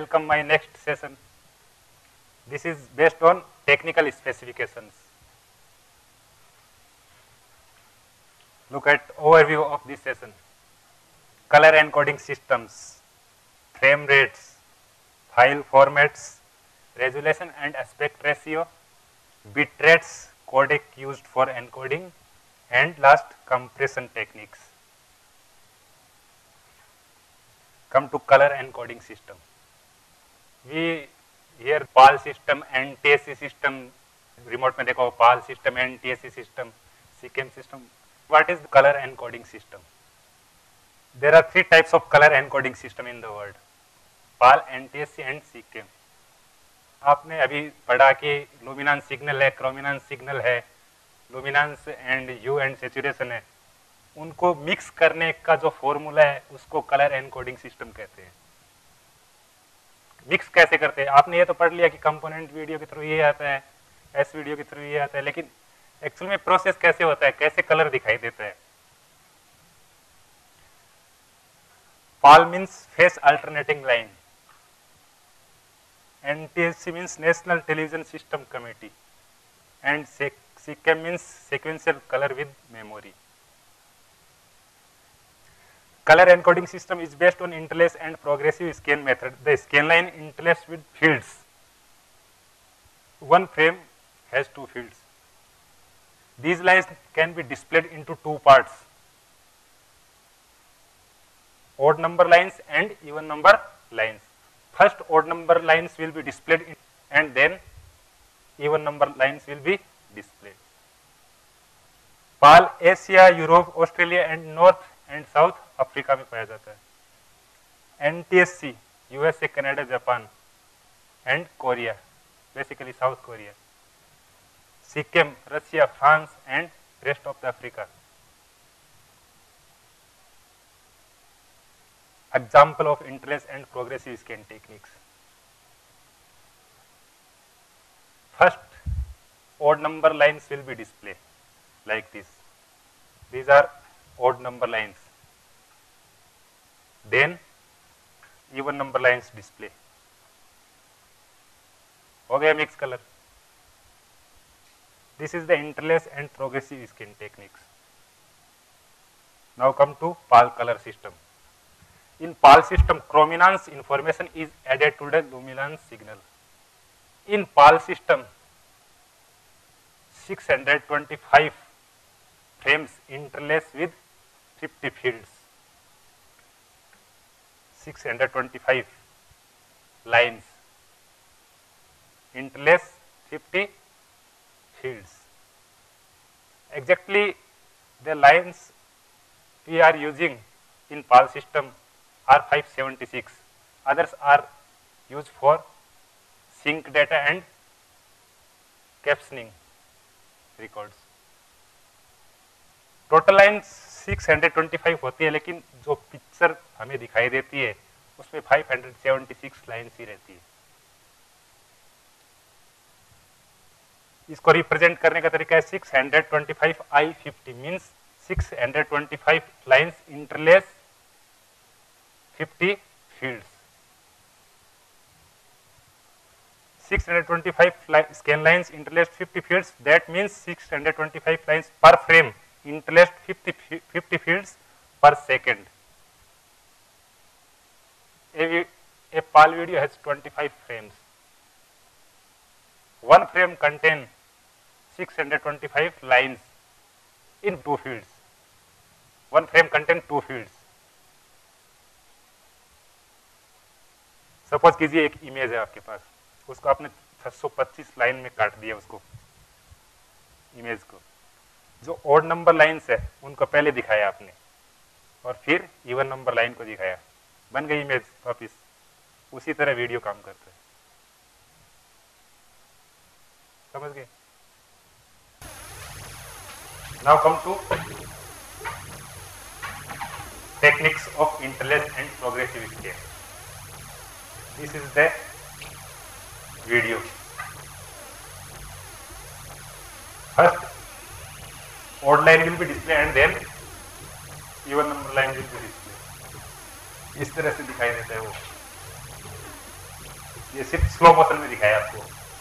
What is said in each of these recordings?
welcome my next session. This is based on technical specifications. Look at overview of this session. Color encoding systems, frame rates, file formats, resolution and aspect ratio, bit rates, codec used for encoding, and last, compression techniques. Come to color encoding system. We here PAL system, NTSC system, remote में देखो PAL system, NTSC system, SICKEM system. What is the color encoding system? There are three types of color encoding system in the world: PAL, NTSC and SICKEM. आपने अभी पढ़ा कि लुमिनांस signal है, chrominance signal है, luminance and hue and saturation है. उनको mix करने का जो फॉर्मूला है उसको कलर एनकोडिंग सिस्टम कहते हैं. मिक्स कैसे करते हैं? आपने ये तो पढ़ लिया कि कंपोनेंट वीडियो के थ्रू ये आता है, एस वीडियो के थ्रू ये आता है, लेकिन एक्चुअल में प्रोसेस कैसे होता है, कैसे कलर दिखाई देता है? PAL means phase alternating line, NTSC means national television system committee, and SICKEM means sequential colour with memory. Color encoding system is based on interlace and progressive scan method. The scan line interlaced with fields. One frame has two fields. These lines can be displayed into two parts: odd number lines and even number lines. First odd number lines will be displayed and then even number lines will be displayed. PAL Asia, Europe, Australia and north and south Africa में पाया जाता है. NTSC USA, Canada, Japan and Korea, basically South Korea. SICKEM Russia, France and rest of the Africa. Example of interlace and progressive scan techniques. First, odd number lines will be displayed like this. These are odd number lines. Then even number lines display. हो गया mix color. This is the interlace and progressive scan techniques. Now come to PAL color system. In PAL system, chrominance information is added to the luminance signal. In PAL system, 625 frames interlace with 50 fields. 625 lines interlace 50 fields. Exactly the lines we are using in PAL system are 576. Others are used for sync data and captioning records. Total lines 625 होती है, लेकिन जो picture हमें दिखाई देती है उसमें 576 lines ही रहती है. इसको रिप्रेजेंट करने का तरीका है 625 I50 means 625 lines interlace 50 fields. 625 scan lines interlaced 50 fields. That means 625 lines per frame interlaced 50 fields per second. A PAL video has 25 frames. One frame contains 625 lines in two fields. One frame contains two fields. Suppose कीजिए एक image है आपके पास, उसको आपने 625 line में काट दिया उसको इमेज को. जो ऑड नंबर लाइन्स है उनको पहले दिखाया आपने और फिर इवन नंबर लाइन को दिखाया, बन गई इमेज वापिस. उसी तरह वीडियो काम करता है. समझ गए? Now come to techniques of interlace and progressive scale. This is the video. First, odd line will be displayed and then even number line will be displayed. इस तरह से दिखाई देता है वो. ये सिर्फ स्लो मोशन में दिखाया आपको।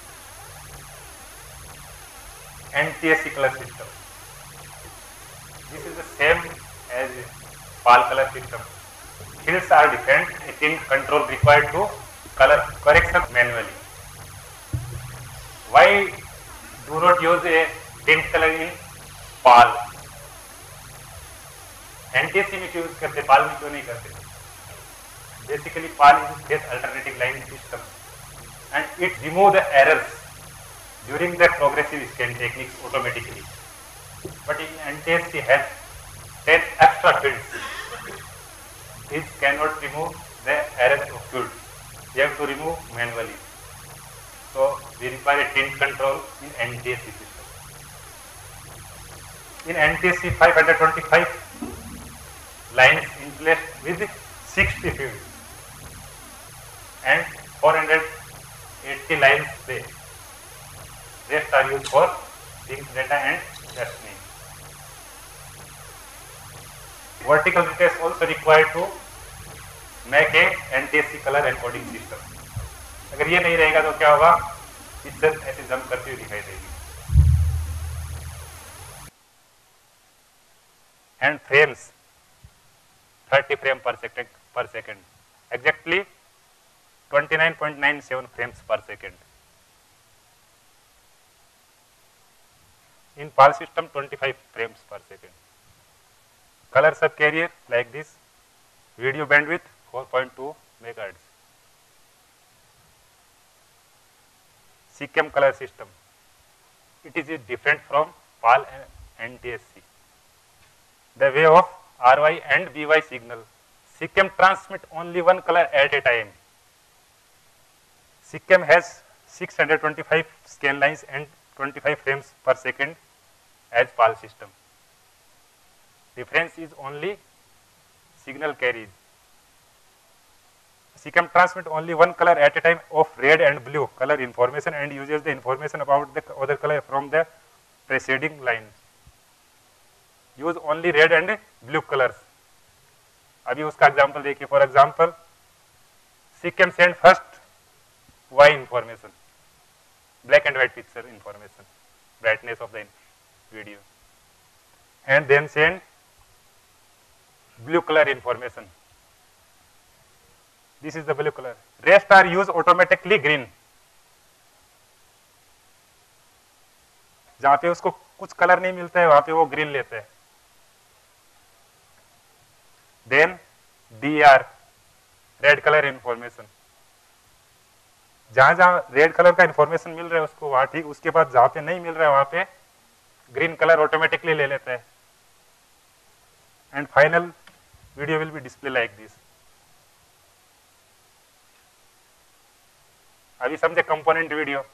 NTSC color system. This is the same as PAL color system. Fields are different. A tint control required to color correction manually. Why do not use a tint color in PAL? NTSC में क्यों use करते, PAL में क्यों नहीं करते? Basically, PAL is phase alternating line system, and it remove the errors during the progressive scan techniques automatically. But in NTSC has 10 extra fields. It cannot remove the errors of fields. You have to remove manually. So we require a tint control in NTSC system. In NTSC 525 lines in place with 60 fields and 480 lines there. Rest are used for sync data and versioning. Vertical details also required to make a NTSC color encoding system. अगर ये नहीं रहेगा तो क्या होगा, picture ऐसे jump करती हुई दिखाई देगी. And frames 30 frames per second, exactly 29.97 frames per second. In PAL system 25 frames per second. Color subcarrier like this, video bandwidth 4.2 megahertz. SICM color system, it is different from PAL and NTSC. The way of RY and BY signal, SICM transmit only one color at a time. SICM has 625 scan lines and 25 frames per second as PAL system. Difference is only signal carried. SICM transmit only one color at a time of red and blue color information and uses the information about the other color from the preceding line. Use only red and blue colors. अभी उसका example देखिए. For example SICM send first Y information, black and white picture information, brightness of the video, and then send blue color information. This is the blue color. Rest are used automatically green. जहाँ पे उसको कुछ colour नहीं मिलता है वहां पे वो ग्रीन लेता है. Then DR, red color information. जहां जहां रेड कलर का इंफॉर्मेशन मिल रहा है उसको वहां ठीक, उसके बाद जहां पे नहीं मिल रहा है वहां पे ग्रीन कलर ऑटोमेटिकली ले लेता है. And final video will be display like this. अभी समझे component video.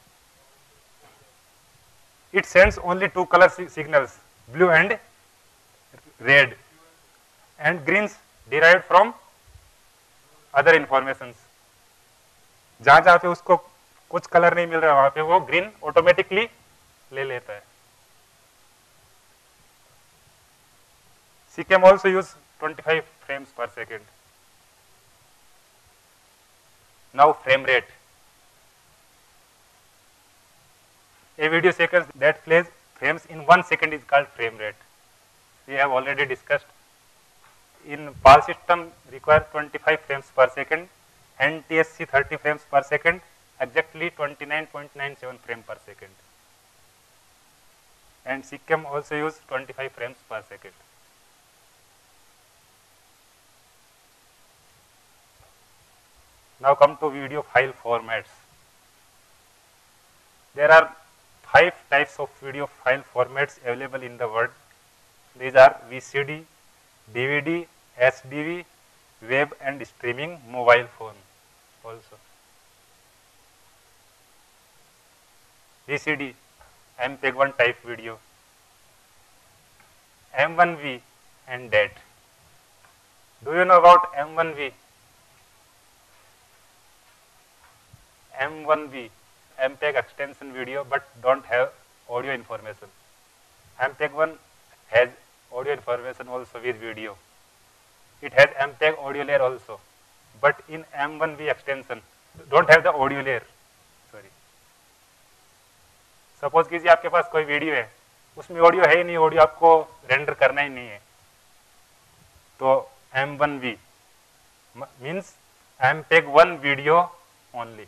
It sends only two color signals, blue and red, and greens derived from other informations. जहां जहां पे उसको कुछ कलर नहीं मिल रहा है वहां पे वो ग्रीन ऑटोमेटिकली ले लेता है. SICM also use 25 frames per second. Now frame rate. A video sequence that plays frames in 1 second is called frame rate. We have already discussed. In PAL system require 25 frames per second, NTSC 30 frames per second, exactly 29.97 frames per second. And SICM also use 25 frames per second. Now come to video file formats. There are 5 types of video file formats available in the world. These are VCD, DVD, SDV, web and streaming mobile phone also. VCD, MPEG-1 type video, M1V and DAT. Do you know about M1V? M1V, MPEG extension video but don't have audio information. MPEG-1 has audio information also with video. It has MPEG audio layer also, but in M1V extension don't have the audio layer, sorry. Suppose कीजिए आपके पास कोई video है, उसमें audio है ही नहीं, audio आपको render करना ही नहीं है, तो M1V means MPEG-1 video only,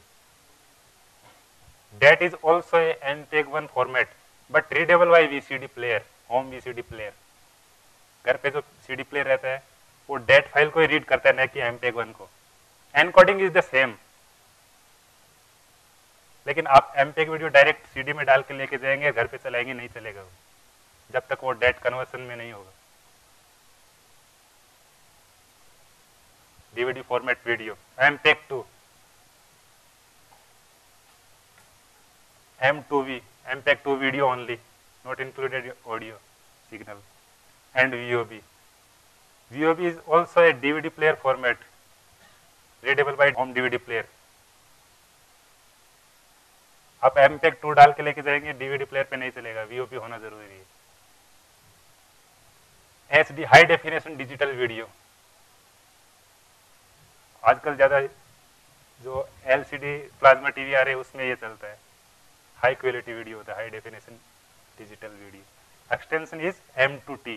that is also a MPEG-1 format but readable by VCD player, home VCD player। घर पे जो CD प्लेयर रहता है वो डेट फाइल को ही रीड करता है, न कि MPEG-1 को। एनकोडिंग इज द सेम, लेकिन आप MPEG वीडियो डायरेक्ट CD में डाल के लेके जाएंगे, घर पे चलाएंगे, नहीं चलेगा वो, जब तक वो डेट कन्वर्सन में नहीं होगा। DVD format video MPEG-2, M2V, MPEG-2 video only, not included audio signal, and VOV. VOV is also a DVD player format, readable by home DVD player। आप MPEG-2 डाल के लेके जाएंगे, DVD प्लेयर पे नहीं चलेगा, VOV होना जरूरी है। HD high definition digital video, आजकल ज्यादा जो LCD प्लाज्मा टीवी आ रहे हैं उसमें ये चलता है, हाई क्वालिटी वीडियो होता है, high definition digital video. Extension is M2T,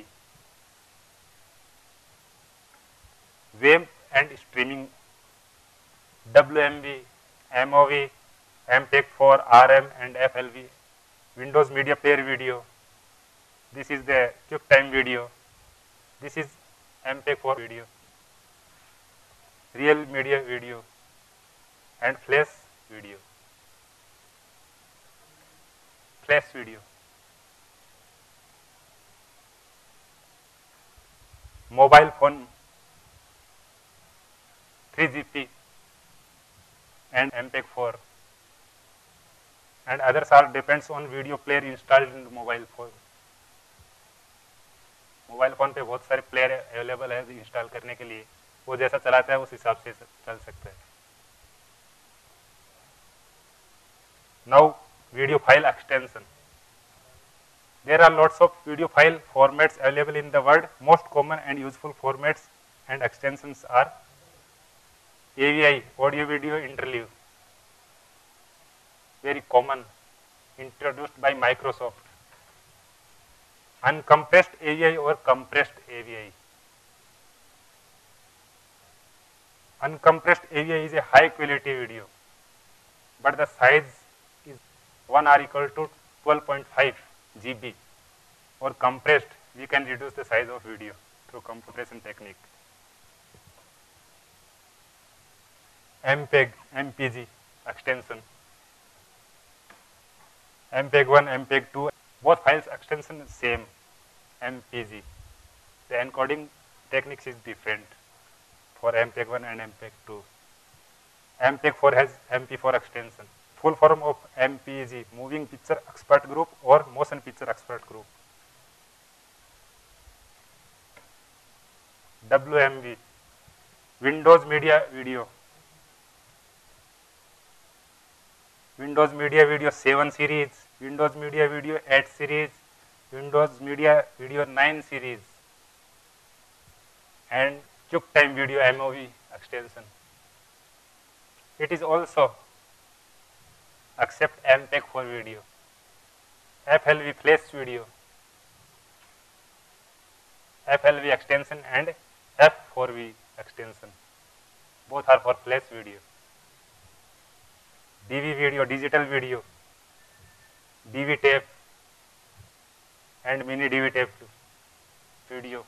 web and streaming, WMV, MOV, MPEG-4, RM and FLV, Windows Media Player video, this is the QuickTime video, this is MPEG-4 video, Real Media video and Flash video, Flash video, mobile phone 3GP and MPEG-4, and others are depends on video player installed in mobile phone। Mobile phone पे बहुत सारे player available है install करने के लिए, वो जैसा चलाता है उस हिसाब से चल सकता है। Now video file extension, there are lots of video file formats available in the world. Most common and useful formats and extensions are AVI, audio video interleave, very common, introduced by Microsoft. Uncompressed AVI or compressed AVI. Uncompressed AVI is a high quality video, but the size is 1R equal to 12.5 GB, or compressed, we can reduce the size of video through compression technique. MPEG, MPG extension, MPEG-1, MPEG-2, both files extension is same, MPG. The encoding techniques is different for MPEG-1 and MPEG-2. MPEG-4 has MP4 extension. Full form of MPEG, Moving Picture Expert Group or Motion Picture Expert Group. WMV, Windows Media Video. Windows Media Video 7 series, Windows Media Video 8 series, Windows Media Video 9 series, and QuickTime Video MOV extension. It is also accept MPEG-4 video, FLV Flash video, FLV extension and F4V extension. Both are for Flash video. DV video, digital video, DV tape and mini DV tape video.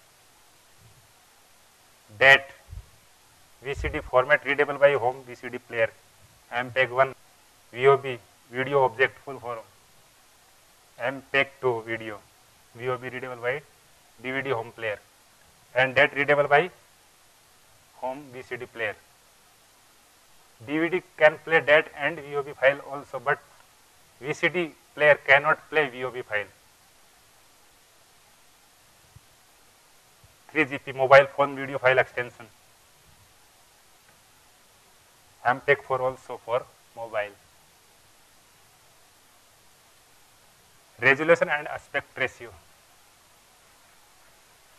DAT, VCD format readable by home VCD player, MPEG-1, VOB, video object full form, MPEG-2 video, VOB readable by DVD home player, and DAT readable by home VCD player. DVD can play DAT and VOB file also, but VCD player cannot play VOB file. 3GP mobile phone video file extension. MPEG-4 also for mobile. Resolution and aspect ratio.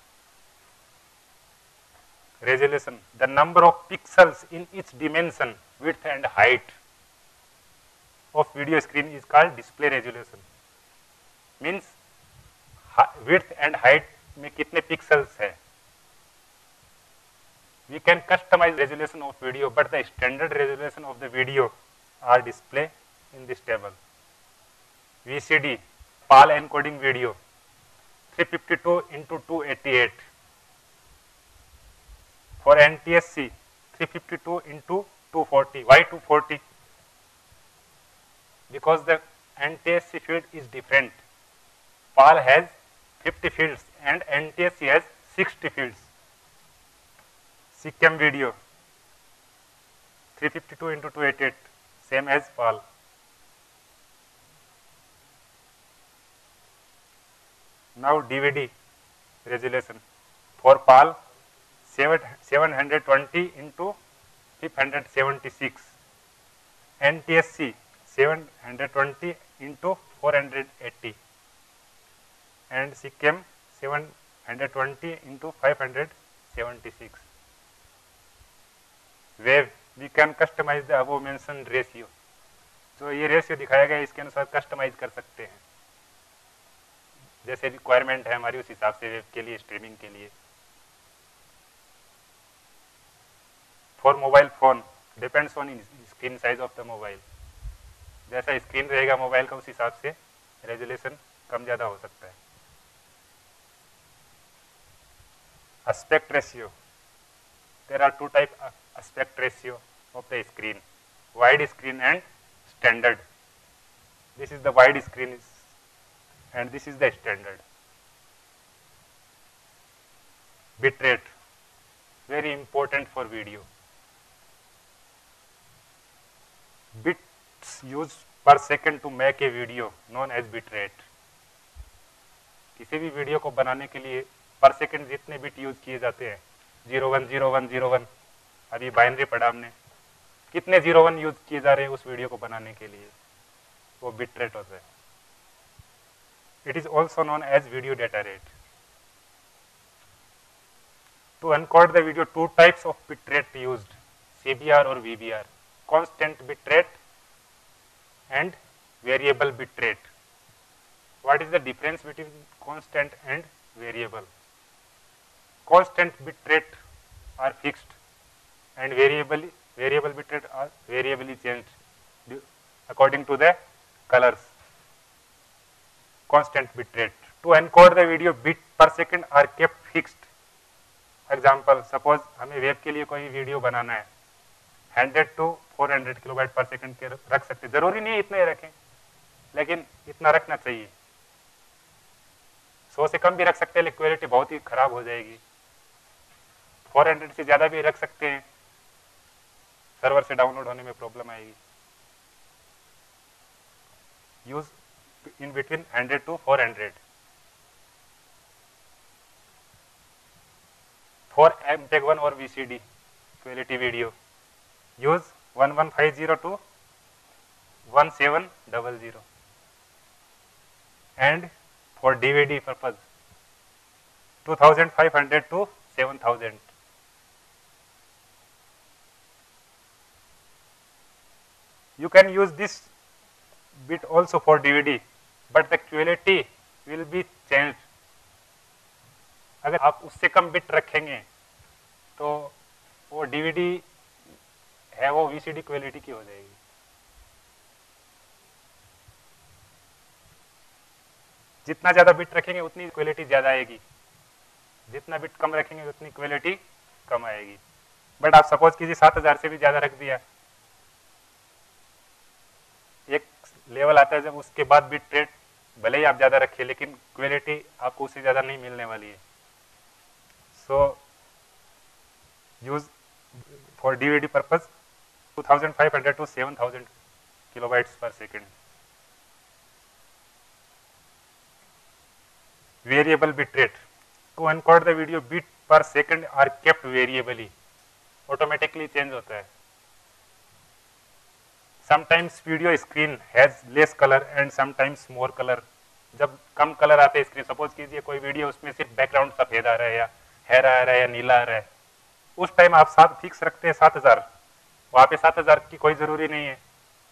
Resolution, the number of pixels in each dimension width and height of video screen is called display resolution. Means width and height में कितने pixels है. We can customize resolution of video, but the standard resolution of the video are displayed in this table. VCD, PAL encoding video, 352 into 288. For NTSC, 352 into 240. Why 240? Because the NTSC field is different. PAL has 50 fields and NTSC has 60 fields. SICAM video, 352 into 288, same as PAL. Now DVD resolution. For PAL, 720 into 576. NTSC, 720 into 480. And SICAM, 720 into 576. Wave, we can customize the above mentioned ratio. तो ये ratio दिखाया गया है, इसके अनुसार customise कर सकते हैं, जैसे रिक्वायरमेंट है हमारी उस हिसाब से वेब के लिए, स्ट्रीमिंग के लिए. For mobile phone depends on screen size of the mobile. जैसा स्क्रीन रहेगा मोबाइल का उस हिसाब से रेजोल्यूशन कम ज़्यादा हो सकता है. Aspect ratio, there are two type aspect ratio of the screen, wide screen and standard. This is the wide screen and this is the standard. Bit rate, very important for video. Bits used per second to make a video known as bit rate. किसी भी video को बनाने के लिए पर second जितने bit use किए जाते हैं, 010101, अभी बाइनरी पढ़ा हमने, कितने 01 यूज किए जा रहे हैं उस वीडियो को बनाने के लिए, वो बिट रेट होता है. It is also known as video data rate. To encode the video, two types of bit rate used, CBR और VBR, constant bit rate and variable bit rate. What is the difference between constant and variable? Constant bit rate are fixed and variable bit rate are variably changed according to the colors. Constant bit rate. To encode the video, bit per second are kept fixed. Example, suppose हमें web के लिए कोई video बनाना है, 100 to 400 kilobyte पर second के रख सकते, जरूरी नहीं इतने रखें, लेकिन इतना रखना चाहिए. 100 से कम भी रख सकते हैं, लेकिन क्वालिटी बहुत ही खराब हो जाएगी. 400 से ज्यादा भी रख सकते हैं, सर्वर से डाउनलोड होने में प्रॉब्लम आएगी. Use in between 100 to 400. For MPEG-1 और VCD quality video, use 1150 to 1700. And for DVD purpose 2500 to 7000. You can use this bit also for DVD, but the quality will be changed. अगर आप उससे कम bit रखेंगे तो वो DVD है वो VCD quality की हो जाएगी. जितना ज्यादा बिट रखेंगे उतनी क्वालिटी ज्यादा आएगी, जितना बिट कम रखेंगे उतनी क्वालिटी कम आएगी. बट आप सपोज कीजिए 7000 से भी ज्यादा रख दिया, एक लेवल आता है जब उसके बाद बिट रेट भले ही आप ज्यादा रखिए लेकिन क्वालिटी आपको उससे ज्यादा नहीं मिलने वाली है. So use for DVD purpose 2500 to 7000 kilobytes per second. Variable bit rate, to encode the video bit per second are kept variably, automatically change होता है. Sometimes video screen has less color and sometimes more color. जब कम colour आते हैं screen, suppose कीजिए कोई video उसमें सिर्फ background सफेद आ रहा है या हरा आ रहा है या नीला आ रहा है, उस टाइम आप 7 फिक्स रखते हैं 7000, वहां पे 7,000 की कोई जरूरी नहीं है,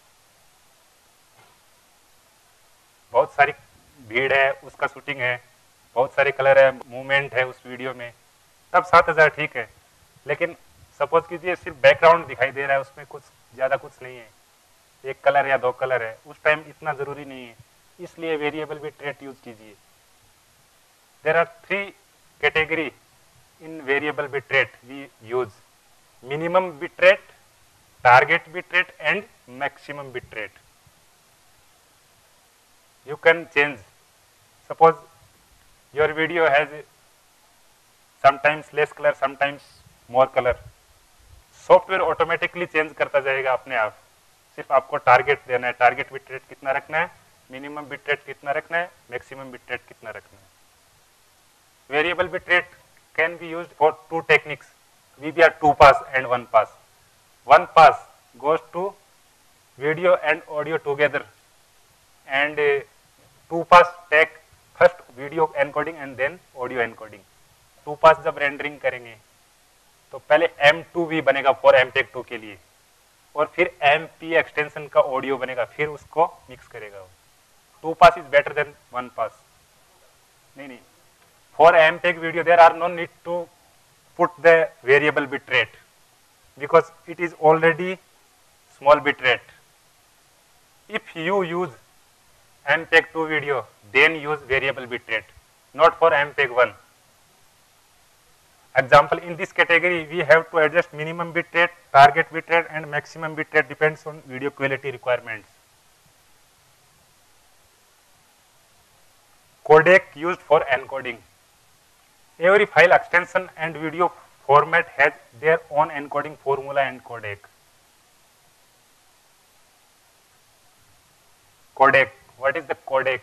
बहुत सारी भीड़ है, उसका शूटिंग है, बहुत सारे कलर है, मूवमेंट है उस वीडियो में, तब 7,000 ठीक है। लेकिन सपोज कीजिए सिर्फ बैकग्राउंड दिखाई दे रहा है, उसमें कुछ ज्यादा कुछ नहीं है, एक कलर या दो कलर है, उस टाइम इतना जरूरी नहीं है, इसलिए वेरिएबल बिट रेट यूज कीजिए। There are 3 category in variable bit rate we use: minimum bit rate, target bit rate and maximum bit rate. You can change. Suppose your video has sometimes less color, sometimes more color. Software automatically change करता जाएगा अपने आप, सिर्फ आपको target देना है, target bit rate कितना रखना है, मिनिमम बिट रेट कितना रखना है, मैक्सिमम बिट रेट कितना रखना है। Variable bit rate can be used for 2 techniques, VBR 2 pass and 1 pass. 1 pass goes to video and audio together, and 2 pass take first video encoding and then audio encoding. 2 pass जब rendering करेंगे तो पहले M2V बनेगा for MPEG 2 के लिए, और फिर MP extension का ऑडियो बनेगा, फिर उसको मिक्स करेगा वो। 2 pass is better than 1 pass। नहीं, for MPEG video there are no need to put the variable bit rate because it is already small bit rate. If you use MPEG 2 video, then use variable bitrate, not for MPEG 1. Example, in this category, we have to adjust minimum bitrate, target bitrate, and maximum bitrate depends on video quality requirements. Codec used for encoding. Every file extension and video format has their own encoding formula and codec. Codec. What is the codec?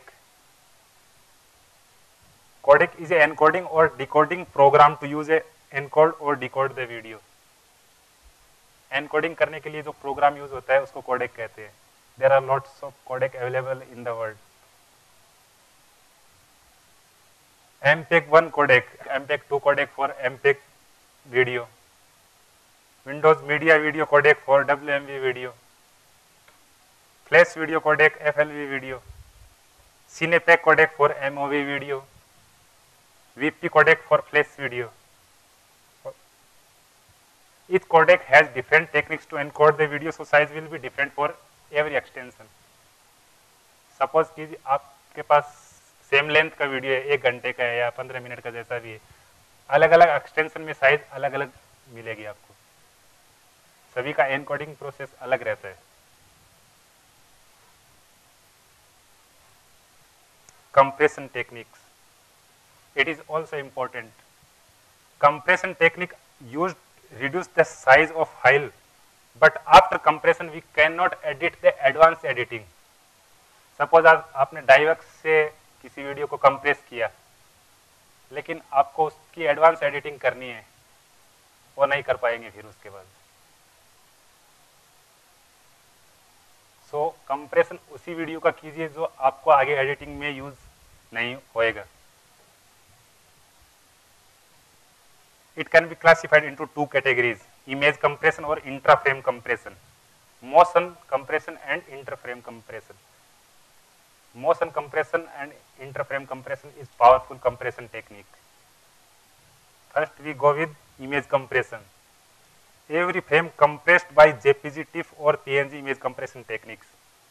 Codec is an encoding or decoding program to use a encode or decode the video. Encoding करने के लिए जो program use होता है उसको codec कहते हैं. There are lots of codec available in the world. MPEG 1 codec, MPEG 2 codec for MPEG video, Windows Media Video codec for WMV video, Flash video codec FLV video, Cinepec codec for MOV video, VP codec for Flash video. Each codec has different techniques to encode the video, so size will be different for every extension. Suppose कि आपके पास same length का video है, 1 घंटे का है या 15 minute का, जैसा भी है, अलग अलग एक्सटेंशन में साइज अलग अलग मिलेगी आपको, सभी का एनकोडिंग प्रोसेस अलग रहता है. Compression techniques, it is also important. Compression technique used reduce the size of file, but after compression we cannot edit the advanced editing. Suppose आपने डाइवक्स से किसी वीडियो को कंप्रेस किया, लेकिन आपको उसकी एडवांस एडिटिंग करनी है, वो नहीं कर पाएंगे फिर उसके बाद. सो कंप्रेशन उसी वीडियो का कीजिए जो आपको आगे एडिटिंग में यूज नहीं होएगा. It can be classified into 2 categories: image compression or intra-frame compression, motion compression and inter-frame compression. Motion compression and inter-frame compression is powerful compression technique. First we go with image compression. Every frame compressed by JPG, TIFF or PNG image compression techniques.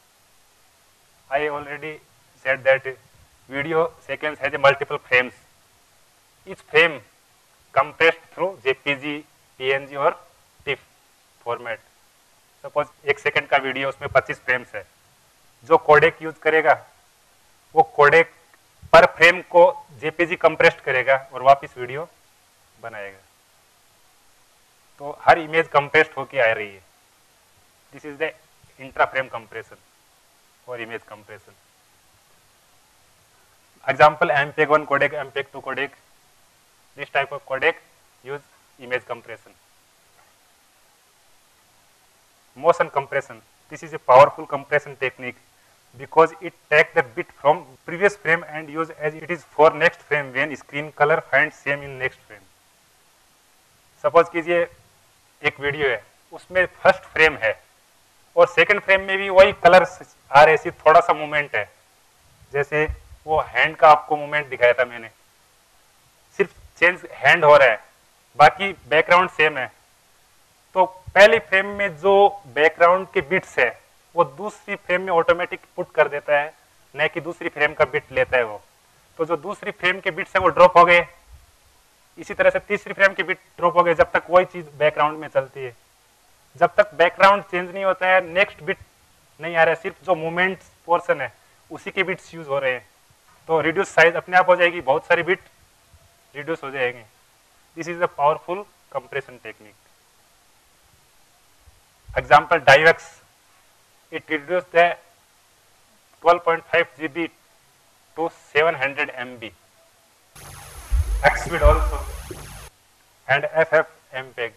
I already said that video sequence has multiple frames. Each frame compressed through JPG, PNG और TIFF format. Suppose 1 second का video, उसमें 25 frames है. जो codec use करेगा वो codec पर frame को JPG compressed करेगा और वापस वीडियो बनाएगा. तो हर इमेज कंप्रेस्ड होके आ रही है. This is the intra frame compression और image compression. Example MPEG 1 codec, MPEG 2 codec. This type of codec use image compression. Motion compression. This is a powerful compression technique because it takes the bit from previous frame and use as it is for next frame when screen color finds same in next frame. Suppose कीजिए एक video है, उसमें first frame है और second frame में भी वही colours आ रहे, सिर्फ थोड़ा सा मूवमेंट है। जैसे वो हैंड का आपको मूवमेंट दिखाया था मैंने, सिर्फ चेंज हैंड हो रहा है, बाकी बैकग्राउंड सेम है। तो पहली फ्रेम में जो बैकग्राउंड के बिट्स है वो दूसरी फ्रेम में ऑटोमेटिक पुट कर देता है, न कि दूसरी फ्रेम का बिट लेता है वो। तो जो दूसरी फ्रेम के बिट्स है वो ड्रॉप हो गए, इसी तरह से तीसरी फ्रेम के बिट ड्रॉप हो गए, जब तक वही चीज बैकग्राउंड में चलती है। जब तक बैकग्राउंड चेंज नहीं होता है, नेक्स्ट बिट नहीं आ रहा है, सिर्फ जो मूवमेंट पोर्शन है उसी के बिट्स यूज हो रहे हैं। तो रिड्यूस साइज अपने आप हो जाएगी, बहुत सारी बिट रिड्यूस हो जाएंगे। This is a powerful compression technique. Example DivX, it reduced the 12.5 GB to 700 MB. XSpeed also and FFmpeg.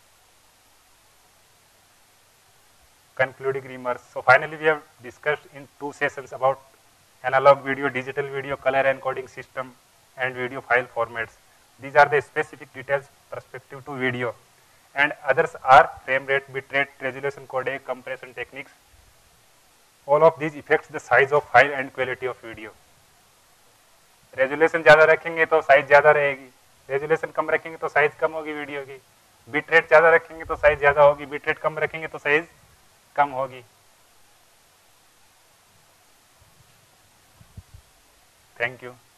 Concluding remarks. So finally we have discussed in 2 sessions about analog video, digital video, color encoding system and video file formats. These are the specific details perspective to video, and others are frame rate, bit rate, resolution, codec, compression techniques. All of these affects the size of file and quality of video. Resolution ज़्यादा रखेंगे तो size ज़्यादा रहेगी, resolution कम रखेंगे तो size कम होगी video की, बिट रेट ज़्यादा रखेंगे तो साइज ज़्यादा होगी, बिट रेट कम रखेंगे तो साइज कम होगी। Thank you.